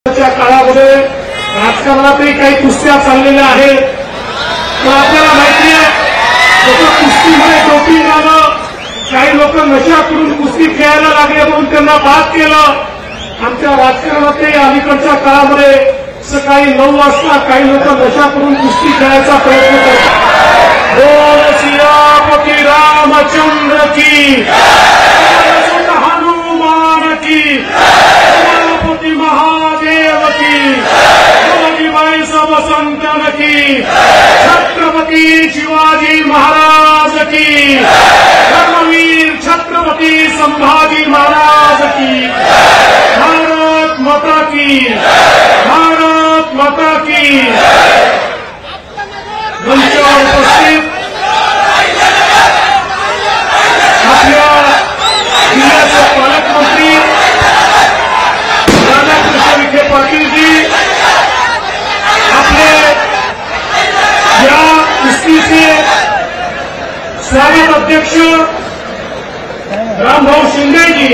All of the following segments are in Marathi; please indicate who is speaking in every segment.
Speaker 1: काळामध्ये राजकारणातही काही कुस्त्या चाललेल्या आहेत. पण आपल्याला माहिती आहे कुस्तीमध्ये डोपिंग आलं, काही लोक नशा करून कुस्ती खेळायला लागले म्हणून त्यांना बाद केलं. आमच्या राजकारणातही अलीकडच्या काळामध्ये सकाळी 9 वाजता काही लोक नशा करून कुस्ती खेळायचा प्रयत्न करतात. बोल सियापती रामचंद्र की, हनुमान की, सियापती महादेव की, शिवाजी सब संतन की, छत्रपती शिवाजी महाराज की, धर्मवीर छत्रपती संभाजी महाराज की, भारत माता की, भारत माता की. मंचावर उपस्थित आपल्या जिल्ह्याचे पालकमंत्री राधाकृष्ण विखे पाटीलजी, आपले या कुस्तीचे स्वागत अध्यक्ष रामभाऊ शिंदेजी,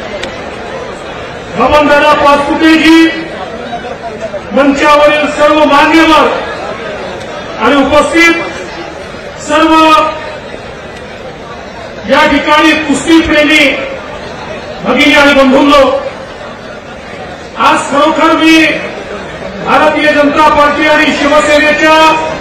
Speaker 1: बबनदादा पाचपुतेजी, मंचावरील सर्व मान्यवर आणि उपस्थित सर्व या ठिकाणी कुस्तीप्रेमी भगिनी आणि बंधूंनो, आज खरोखर मी भारतीय जनता पार्टी आणि शिवसेनेच्या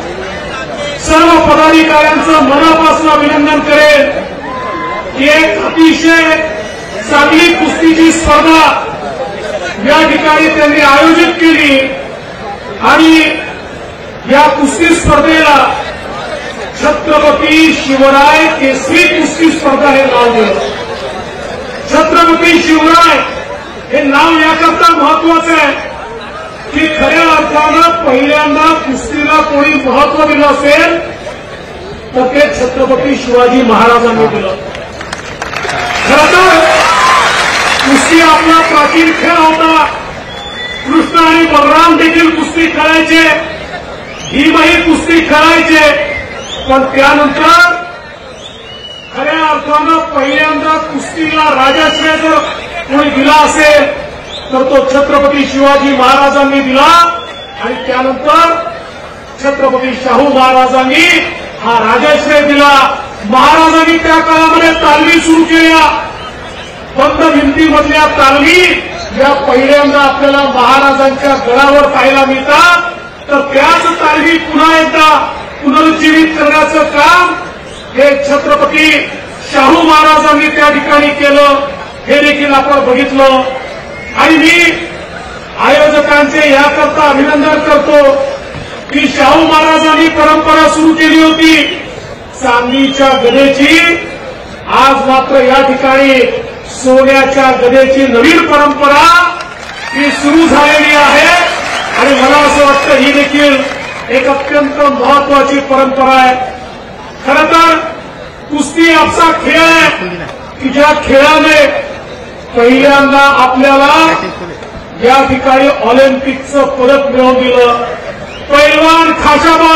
Speaker 1: सर्व पदाधिकाऱ्यांचं मनापासून अभिनंदन करेन की एक अतिशय चांगली कुस्तीची स्पर्धा या ठिकाणी त्यांनी आयोजित केली आणि या कुस्ती स्पर्धेला छत्रपती शिवराय केसरी कुस्ती स्पर्धा हे नाव दिलं. छत्रपती शिवराय हे नाव याकरता महत्वाचं आहे की खऱ्या अर्थानं पहिल्यांदा कुस्तीला कोणी महत्व दिलं असेल तर ते छत्रपती शिवाजी महाराजांनी दिलं. खरं तर कुस्ती आपला प्राचीन खेळ होता. कृष्ण आणि बलराम देखील कुस्ती खेळायचे, भीमही कुस्ती खेळायचे. पण त्यानंतर खऱ्या अर्थानं पहिल्यांदा कुस्तीला राजाश्रय जर कोणी दिला असेल तर तो छत्रपती शिवाजी महाराजांनी दिला आणि त्यानंतर छत्रपती शाहू महाराजांनी हा राजाश्रय दिला. महाराजांनी त्या काळामध्ये तालमी सुरू केल्या. बंद भिंतीमधल्या तालमी या पहिल्यांदा आपल्याला महाराजांच्या गडावर पाहायला मिळतात. तर त्याच तालमी पुन्हा एकदा पुनरुज्जीवित करण्याचं काम हे छत्रपती शाहू महाराजांनी त्या ठिकाणी केलं, हे देखील आपण बघितलं. आणि मी आयोजकांचे याकरता अभिनंदन करतो की शाहू महाराजांनी परंपरा सुरू केली होती चांदीच्या गदेची. आज मात्र या ठिकाणी सोन्याच्या गदेची नवीन परंपरा ही सुरू झालेली आहे आणि मला असं वाटतं ही देखील एक अत्यंत महत्वाची परंपरा आहे. खरं तर कुस्ती असा खेळ आहे की ज्या खेळाने पहिल्यांदा आपल्याला या ठिकाणी ऑलिम्पिकचं पदक मिळवून दिलं. पैलवान खाशाबा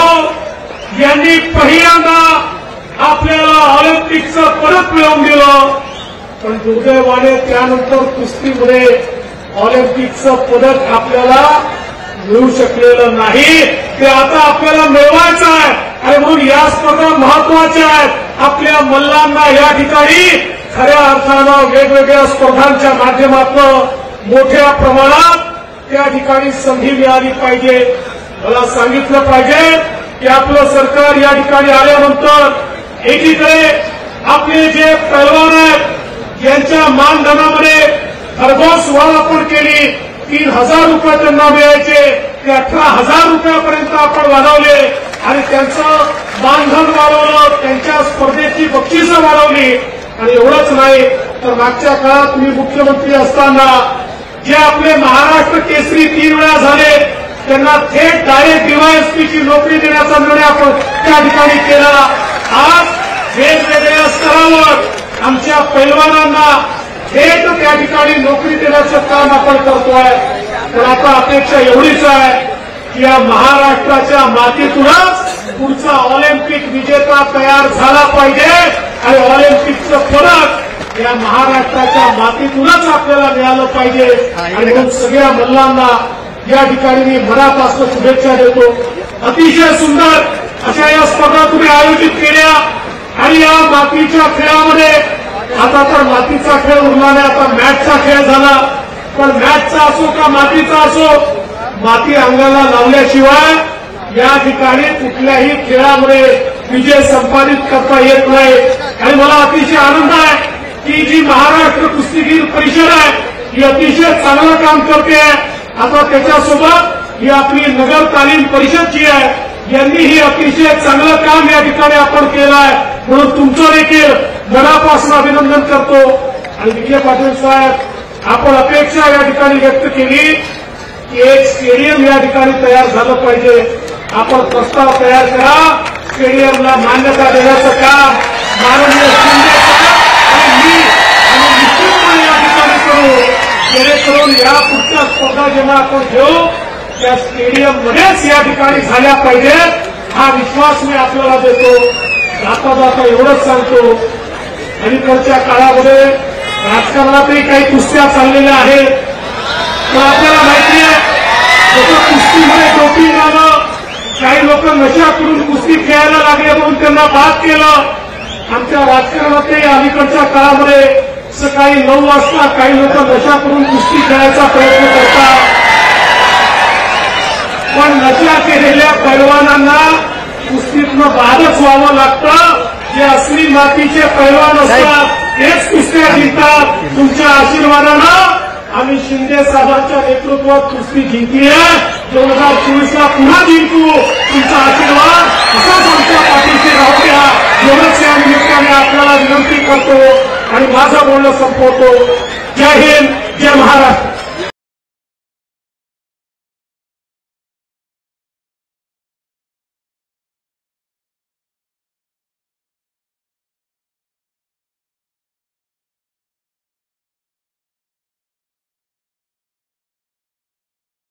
Speaker 1: जाधव यांनी पहिल्यांदा आपल्याला ऑलिम्पिकचं पदक मिळवून दिलं. पण दुर्दैवाने त्यानंतर कुस्तीमध्ये ऑलिम्पिकचं पदक आपल्याला मिळू शकलेलं नाही. ते आता आपल्याला मिळवायचं आहे आणि म्हणून या स्पर्धा महत्वाच्या आहेत. आपल्या मल्लांना या ठिकाणी खऱ्या अर्थानं वेगवेगळ्या स्पर्धांच्या माध्यमातून मोठ्या प्रमाणात त्या ठिकाणी संधी मिळाली पाहिजे. मला सांगितलं पाहिजे की आपलं सरकार या ठिकाणी आल्यानंतर एकीकडे आपले जे पैलवान आहेत यांच्या मानधनामध्ये खरघोष वाढ आपण केली. 3,000 रुपये त्यांना मिळायचे ते 18,000 रुपयापर्यंत आपण वाढवले आणि त्यांचं मानधन वाढवलं, त्यांच्या स्पर्धेची बक्षिसं वाढवली. आणि एवढंच नाही तर मागच्या काळात मी मुख्यमंत्री असताना जे आपले महाराष्ट्र केसरी 3 वेळा झाले त्यांना थेट डायरेक्ट डीवायएसपीची नोकरी देण्याचा निर्णय आपण त्या ठिकाणी केला. आज वेगवेगळ्या स्तरावर आमच्या पैलवानांना थेट त्या ठिकाणी नोकरी देण्याचं काम आपण करतोय. पण आता अपेक्षा एवढीच आहे की या महाराष्ट्राच्या मातीतूनच पुढचा ऑलिम्पिक विजेता तयार झाला पाहिजे आणि ऑलिम्पिकचं पदक या महाराष्ट्राच्या मातीतूनच आपल्याला मिळालं पाहिजे आणि म्हणून सगळ्या मल्लांना या ठिकाणी मी मनापासून शुभेच्छा देतो. अतिशय सुंदर अशा या स्पर्धा तुम्ही आयोजित केल्या आणि या मातीच्या खेळामध्ये आता तर मातीचा खेळ उरला नाही, आता मॅचचा खेळ झाला. पण मॅचचा असो का मातीचा असो, माती अंगाला लावल्याशिवाय या ठिकाणी कुठल्याही खेळामध्ये विजय संपादित करता येत नाही. आणि मला अतिशय आनंद आहे की जी महाराष्ट्र कुस्तीगीर परिषद आहे ही अतिशय चांगलं काम करते आहे. आता त्याच्यासोबत ही आपली नगर तालीम परिषद जी आहे यांनी ही अतिशय चांगलं काम या ठिकाणी आपण केलं आहे. म्हणून तुमचं देखील मनापासून अभिनंदन करतो. आणि विखे पाटील साहेब, आपण अपेक्षा या ठिकाणी व्यक्त केली की एक स्टेडियम या ठिकाणी तयार झालं पाहिजे. आपण प्रस्ताव तयार करा, स्टेडियमला मान्यता देण्याचं काम माननीय शिंदे आणि मी आणि निश्चितपणे या ठिकाणी करू, जेणेकरून या पुढच्या स्पर्धा जेव्हा आपण घेऊ त्या स्टेडियममध्येच या ठिकाणी झाल्या पाहिजेत. हा विश्वास मी आपल्याला देतो. जाता जाता एवढंच सांगतो, अलीकडच्या काळामध्ये राजकारणातही काही कुस्त्या चाललेल्या आहेत. पण आपल्याला माहिती आहे जसं कुस्तीमध्ये डोपिंग आलं, काही लोक नशा करून कुस्ती खेळायला लागले म्हणून त्यांना बाद केलं. आमच्या राजकारणातही अलीकडच्या काळामध्ये सकाळी 9 वाजता काही लोक नशा करून कुस्ती खेळायचा प्रयत्न करतात. पण नशा केलेल्या पैलवानांना कुस्तीतनं बादच व्हावं लागतं. जे असली मातीचे पैलवान असतात तेच कुस्त्या जिंकतात. तुमच्या आशीर्वादानं आम्ही शिंदे साहेबांच्या नेतृत्वात कुस्ती जिंकली आहे. 2024ला पुन्हा जिंकू. तुमचा आशीर्वाद असाच आमच्या पाठीशी राहू द्या. एवढंच या निमित्ताने आपल्याला विनंती करतो आणि माझं बोलणं संपवतो. जय हिंद, जय महाराष्ट्र.